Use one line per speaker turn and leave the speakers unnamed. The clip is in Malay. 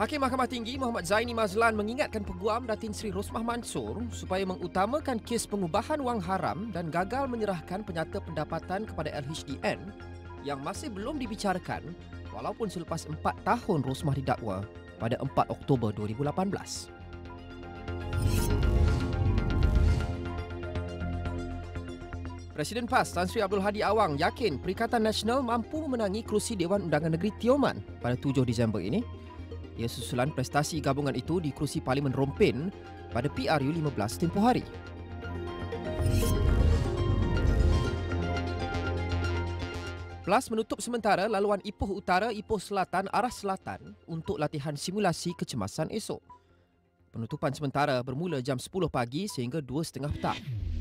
Hakim Mahkamah Tinggi Muhammad Zaini Mazlan mengingatkan Peguam Datin Seri Rosmah Mansor supaya mengutamakan kes pengubahan wang haram dan gagal menyerahkan penyata pendapatan kepada LHDN yang masih belum dibicarakan walaupun selepas 4 tahun Rosmah didakwa pada 4 Oktober 2018. Presiden PAS Tan Sri Abdul Hadi Awang yakin Perikatan Nasional mampu memenangi kerusi Dewan Undangan Negeri Tioman pada 7 Disember ini. Ia susulan prestasi gabungan itu di kerusi Parlimen Rompin pada PRU 15 tempoh hari. PLAS menutup sementara laluan Ipoh Utara, Ipoh Selatan arah selatan untuk latihan simulasi kecemasan esok. Penutupan sementara bermula jam 10 pagi sehingga 2.30 petang.